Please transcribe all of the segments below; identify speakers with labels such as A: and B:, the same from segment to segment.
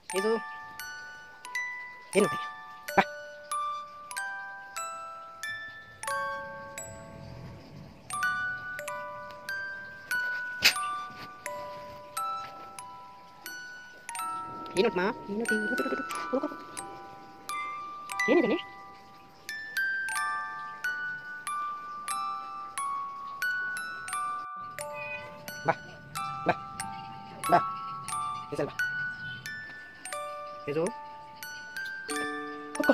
A: ಇದು ಏನು ಬಾ ಏನಮ್ಮ ಏನಿದೆ ಬಾ ಬಾ ಬಾ ಹೆಸರು ಬಾ ಇದು ಕೂತ್ಕೋ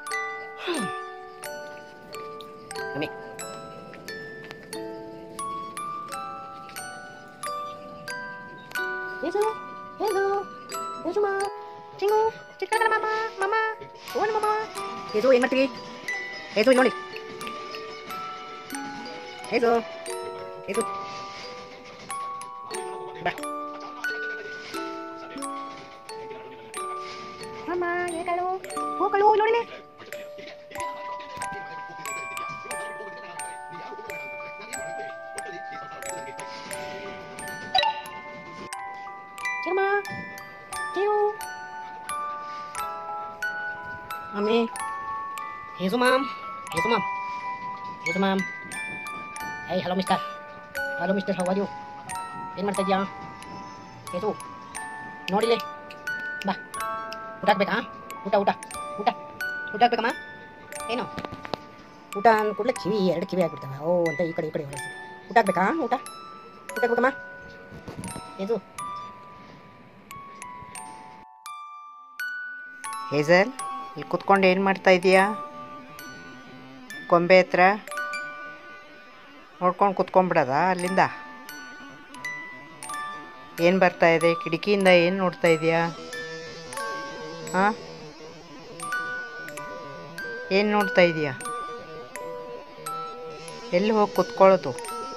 A: mummy Yesu, Yesu, Yesu ma, Chingu, ಚಿಕ್ಕನ ಮಾಮ, ಮಾಮ, ಓನ್ ಮಾಮ. Yesu ಏನು ಮಾಡ್ತೀವಿ? Yesu ಇಲ್ಲಿ ನೋಡಿ. Yesu, Yesu. ಬಾ. ಮಾಮ, ಏಕಳು, ಹೋಕಳು ನೋಡಿ. Cuma, ciu. Mami, Yesu mam, Yesu mam, Yesu mam. Hey, hello mister. Hello mister, how are you? ಏನು ಮಾಡ್ತಾ ಇದೀಯಾ? Yesu, ನೋಡಿಲಿ. ಬಾ. ಊಟ ಹಾಕ್ಬೇಕಾ? ಊಟ ಊಟ ಊಟ ಊಟ ಹಾಕ್ಬೇಕಮ್ಮ? ಏನು? ಊಟ ಅಂದ ಕೂಡಲೇ ಕಿವಿ ಎರಡು ಕಿವಿ ಆಗ್ಬಿಡ್ತವೆ. ಓ ಅಂತ ಈ ಕಡೆ ಹೊರಗೆ. ಊಟ ಹಾಕ್ಬೇಕಾ? ಊಟ ಊಟ ಹಾಕ್ಬೇಕಮ್ಮ? Yesu. ಹೇಸಲ್ ಇಲ್ಲಿ ಕುತ್ಕೊಂಡು ಏನು ಮಾಡ್ತಾ ಇದೀಯಾ? ಕೊಂಬೆ ಹತ್ರ ನೋಡ್ಕೊಂಡು ಕುತ್ಕೊಂಡ್ಬಿಡೋದ ಅಲ್ಲಿಂದ? ಏನು ಬರ್ತಾ ಇದೆ ಕಿಟಕಿಯಿಂದ? ಏನು ನೋಡ್ತಾ ಇದೀಯಾ? ಹಾಂ, ಏನು ನೋಡ್ತಾ ಇದೀಯಾ? ಎಲ್ಲಿ ಹೋಗಿ ಕುತ್ಕೊಳ್ಳೋದು?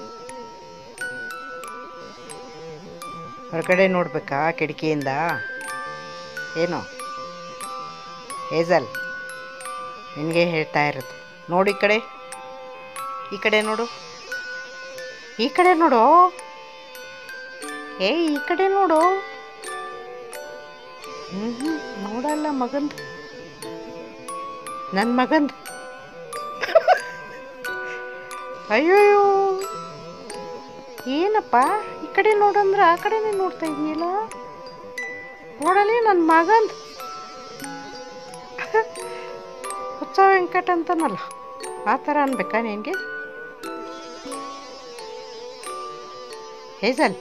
A: ಹೊರಗಡೆ ನೋಡ್ಬೇಕಾ ಕಿಟಕಿಯಿಂದ? ಏನು ಹೇಸಲ್, ನಿನಗೆ ಹೇಳ್ತಾ ಇರೋದು. ನೋಡು ಈ ಕಡೆ, ಈ ಕಡೆ ನೋಡು, ಈ ಕಡೆ ನೋಡು. ಏ ಈ ಕಡೆ ನೋಡು. ನೋಡಲ್ಲ ಮಗಂದು, ನನ್ನ ಮಗಂದು. ಅಯ್ಯೋಯ್ಯೋ, ಏನಪ್ಪ ಈ ಕಡೆ ನೋಡಂದ್ರೆ ಆ ಕಡೆನೇ ನೋಡ್ತಾ ಇದೀಯಲ್ಲ? ನೋಡಲಿ ನನ್ನ ಮಗಂದು. ಹುಚ್ಚ ವೆಂಕಟ ಅಂತನಲ್ಲ, ಆ ಥರ ಅನ್ಬೇಕಾ ನಿನಗೆ? ಹೇಸಲ್,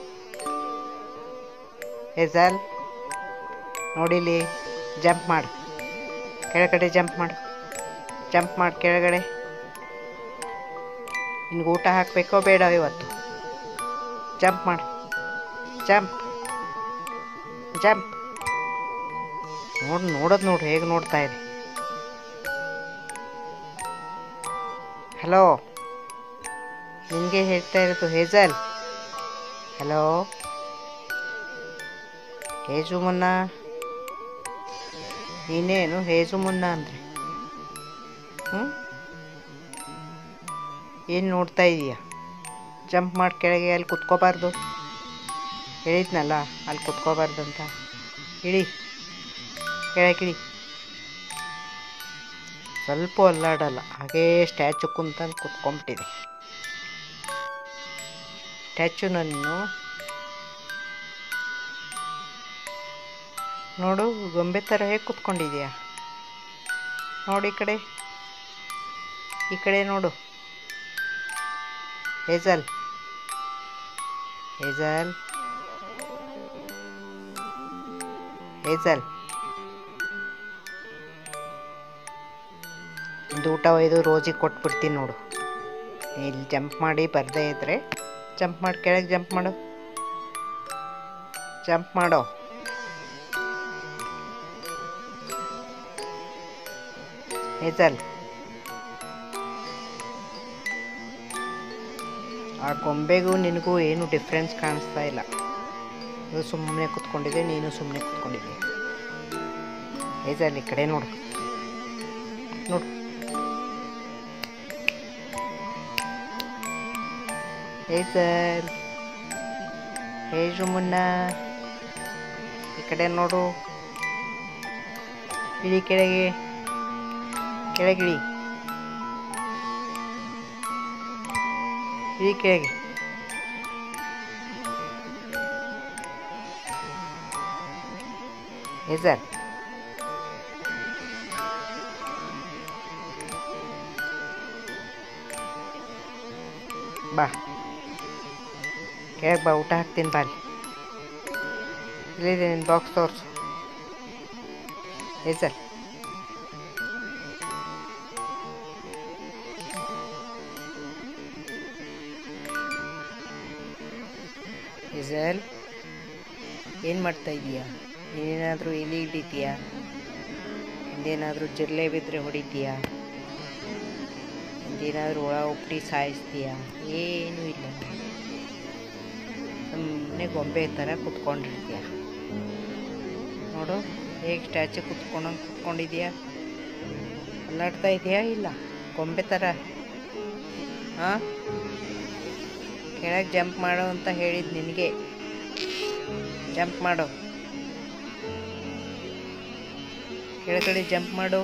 A: ಹೇಸಲ್ ನೋಡಿಲಿ, ಜಂಪ್ ಮಾಡು ಕೆಳಗಡೆ, ಜಂಪ್ ಮಾಡು, ಜಂಪ್ ಮಾಡಿ ಕೆಳಗಡೆ. ನಿನ್ಗೆ ಊಟ ಹಾಕಬೇಕೋ ಬೇಡ ಇವತ್ತು? ಜಂಪ್ ಮಾಡು, ಜಂಪ್ ಜಂಪ್. ನೋಡೋದು ನೋಡು ಹೇಗೆ ನೋಡ್ತಾ ಇದೆ. ಹಲೋ, ನಿನಗೆ ಹೇಳ್ತಾ ಇರೋದು ಹೇಸಲ್. ಹಲೋ ಹೇಜು ಮುನ್ನ, ನೀನೇನು ಹೇಜು ಮುನ್ನ ಅಂದರೆ? ಏನು ನೋಡ್ತಾ ಇದೀಯಾ? ಜಂಪ್ ಮಾಡಿ ಕೆಳಗೆ. ಅಲ್ಲಿ ಕುತ್ಕೋಬಾರ್ದು, ಹೇಳಿದ್ನಲ್ಲ ಅಲ್ಲಿ ಕುತ್ಕೋಬಾರ್ದು ಅಂತ. ಇಳಿ ಕೆಳಗಿಳಿ. ಸ್ವಲ್ಪ ಅಲ್ಲಾಡಲ್ಲ, ಹಾಗೇ ಸ್ಟ್ಯಾಚು ಕುಂತಂದು ಕುತ್ಕೊಂಡ್ಬಿಟ್ಟಿದೆ. ಸ್ಟ್ಯಾಚು ನಾನು ನೋಡು, ಗೊಂಬೆ ಥರ ಹೇಗೆ ಕುತ್ಕೊಂಡಿದ್ಯಾ? ನೋಡಿ ಈ ಕಡೆ, ಈ ಕಡೆ ನೋಡು. ಹೇಸಲ್, ಹೇಸಲ್, ಹೇಸಲ್. ಒಂದು ಊಟ ಒಯ್ದು ರೋಜಿಗೆ ಕೊಟ್ಬಿಡ್ತೀನಿ ನೋಡು. ಇಲ್ಲಿ ಜಂಪ್ ಮಾಡಿ ಬರದೇ ಇದ್ದರೆ ಜಂಪ್ ಮಾಡಿ ಕೆಳಗೆ, ಜಂಪ್ ಮಾಡು, ಜಂಪ್ ಮಾಡೋ. ಹೇಸಲ್, ಆ ಗೊಂಬೆಗೂ ನಿನಗೂ ಏನು ಡಿಫ್ರೆನ್ಸ್ ಕಾಣಿಸ್ತಾ ಇಲ್ಲ. ಇದು ಸುಮ್ಮನೆ ಕುತ್ಕೊಂಡಿದೆ, ನೀನು ಸುಮ್ಮನೆ ಕುತ್ಕೊಂಡಿದ್ದೆ. ಹೇಸಲ್ ಈ ಕಡೆ ನೋಡು, ನೋಡು. ಹೇಸಲ್, ಹೇಜು ಮುನ್ನ ಈ ಕಡೆ ನೋಡು. ಇಳಿ ಕೆಳಗೆ, ಕೆಳಗಿಳಿ, ಇಳಿ ಕೆಳಗೆ. ಹೇಸರ್, ಬಾ ಕೆಳಗೆ ಬಾ, ಊಟ ಹಾಕ್ತೀನಿ ಬಾರಿ. ಇಲ್ಲಿದೆ ನಿನ್ನ ಬಾಕ್ಸ್ ತೋರಿಸು. ಹೇಸರ್, ಹೇಸಲ್ ಏನು ಮಾಡ್ತಾ ಇದೀಯಾ? ಏನೇನಾದರೂ ಎಲೆ ಹಿಡಿತೀಯಾ? ಹಿಂದೇನಾದರೂ ಜಿರಳೆ ಬಿದ್ದರೆ ಹೊಡಿತೀಯಾ? ಹಿಂದೇನಾದರೂ ಒಳ ಉಪ್ಪಡಿ ಸಾಯಿಸ್ತೀಯಾ? ಏನೂ ಇಲ್ಲ, ಸುಮ್ಮನೆ ಗೊಂಬೆ ಥರ ಕುತ್ಕೊಂಡಿರ್ತೀಯ. ನೋಡು ಹೇಗೆ ಸ್ಟ್ಯಾಚು ಕುತ್ಕೊಂಡಿದ್ಯಾ? ಅಲ್ಲಾಡ್ತಾ ಇದೆಯಾ? ಇಲ್ಲ, ಗೊಂಬೆ ಥರ. ಹಾಂ, ಕೆಳಗೆ ಜಂಪ್ ಮಾಡು ಅಂತ ಹೇಳಿದ್ದು ನಿನಗೆ. ಜಂಪ್ ಮಾಡು, ಕೆಳಗಡೆ ಜಂಪ್ ಮಾಡು,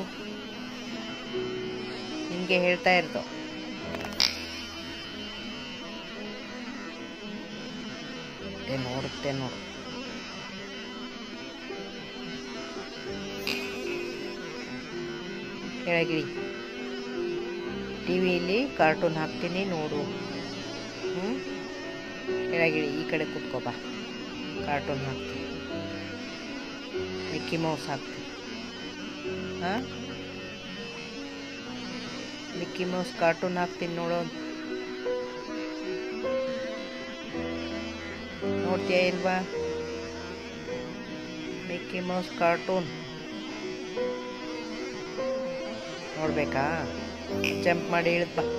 A: ನಿನಗೆ ಹೇಳ್ತಾ ಇರ್ತು. ನೋಡುತ್ತೆ ನೋಡು. ಕೆಳಗಿಳಿ. ಟಿವಿಯಲ್ಲಿ ಕಾರ್ಟೂನ್ ಹಾಕ್ತೀನಿ ನೋಡು. ಕೆಳಗಿಳಿ, ಈ ಕಡೆ ಕೂತ್ಕೋ ಬಾ. ಕಾರ್ಟೂನ್ ಹಾಕ್ತೀನಿ, ಮಿಕ್ಕಿ ಮೌಸ್ ಹಾಕ್ತೀನಿ. ಹಾಂ, ಮಿಕ್ಕಿ ಮೌಸ್ ಕಾರ್ಟೂನ್ ಹಾಕ್ತೀನಿ ನೋಡೋ. ನೋಡ್ತೀಯಾ ಇಲ್ವಾ? ಮಿಕ್ಕಿ ಮೌಸ್ ಕಾರ್ಟೂನ್ ನೋಡ್ಬೇಕಾ? ಜಂಪ್ ಮಾಡಿ ಇಳಿದ್ ಬಾ.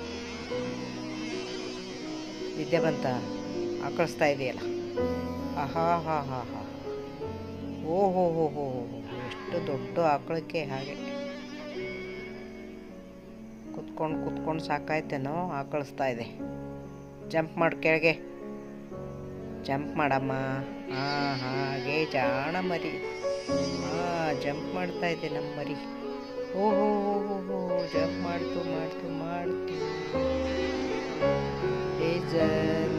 A: ನಿದ್ದೆ ಬಂತ? ಆಕಳಿಸ್ತಾ ಇದೆಯಲ್ಲ. ಆಹಾ ಹಾ ಹಾ ಹಾ, ಓಹೋ ಹೋ ಹೋ ಹೋ, ಎಷ್ಟು ದೊಡ್ಡ ಆಕಳಕ್ಕೆ ಹಾಗೆ ಕುತ್ಕೊಂಡು ಸಾಕಾಯ್ತೇನೋ, ಆಕಳಿಸ್ತಾ ಇದೆ. ಜಂಪ್ ಮಾಡು ಕೆಳಗೆ, ಜಂಪ್ ಮಾಡಮ್ಮ. ಹಾಂ, ಹಾಗೆ ಜಾಣ ಮರಿ. ಹಾಂ, ಜಂಪ್ ಮಾಡ್ತಾ ಇದೆ ನಮ್ಮ ಮರಿ. ಓಹೋ ಹೋ, ಜಂಪ್ ಮಾಡ್ತು. ಹೇಸಲ್,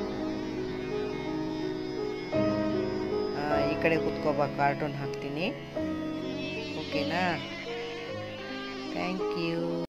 A: ಈ ಕಡೆ ಕೂತ್ಕೋಬಾ, ಕಾರ್ಟೂನ್ ಹಾಕ್ತೀನಿ. ಓಕೆನಾ? Thank you.